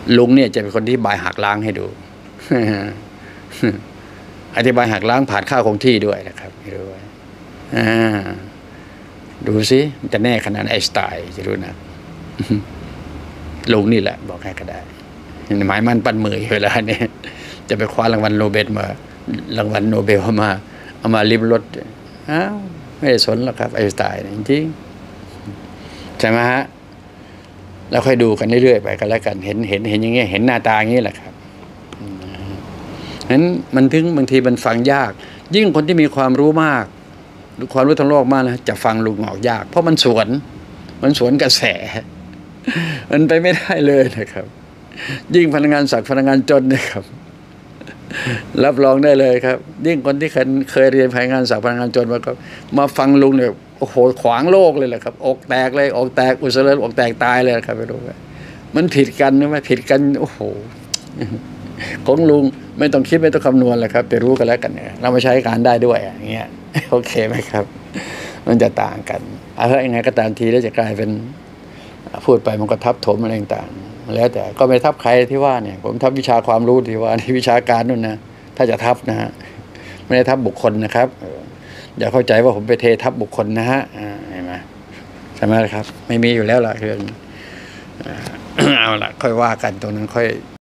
ลุงเนี่ยจะเป็นคนที่อธิบายหักล้างให้ดู อธิบายหักล้างผ่านข้าวคงที่ด้วยนะครับดูไว้ดูสิมันจะแน่ขนาดไอน์สไตน์จะรู้นะ ลุงนี่แหละบอกให้ก็ได้หมายมั่นปั้นมือเวลาเนี่ยจะไปคว้ารางวัลโนเบลมารางวัลโนเบลเอามาลิบรถอ้าวไม่ได้สนหรอกครับไอน์สไตน์จริงใช่ไหมฮะแล้วค่อยดูกันเรื่อยๆไปกันแล้วกันเห็นอย่างเงี้ยเห็นหน้าตาอย่างนี้แหละครับนั้นมันถึงบางทีมันฟังยากยิ่งคนที่มีความรู้มากความรู้ทางโลกมากนะจะฟังลุงออกยากเพราะมันสวนกระแสมันไปไม่ได้เลยนะครับยิ่งพนักงานศักดิ์พนักงานจนนะครับรับรองได้เลยครับยิ่งคนที่เคยเรียนพนักงานศักดิ์พนักงานจนมาฟังลุงเนี่ยโอ้โหขวางโลกเลยแหละครับอกแตกเลยอกแตกอุสเลอกแตกตายเลยครับไปดูไปมันผิดกันนะไม่ผิดกันโอ้โหของลุงไม่ต้องคิดไม่ต้องคำนวณเลยครับไปรู้กันแล้วกันเนี่ยเรามาใช้การได้ด้วยอย่างเงี้ยโอเคไหมครับมันจะต่างกันยังไงก็ตามทีแล้วจะกลายเป็นพูดไปมันก็ทับถมอะไรต่างๆแล้วแต่ก็ไม่ทับใครที่ว่าเนี่ยผมทับวิชาความรู้ที่ว่าที่วิชาการนู่นนะถ้าจะทับนะฮะไม่ได้ทับบุคคลนะครับอย่าเข้าใจว่าผมไปเททับบุคคลนะฮะเห็นไหมใช่ไหมครับไม่มีอยู่แล้วล่ะเรื่องเอาล่ะค่อยว่ากันตรงนั้นค่อย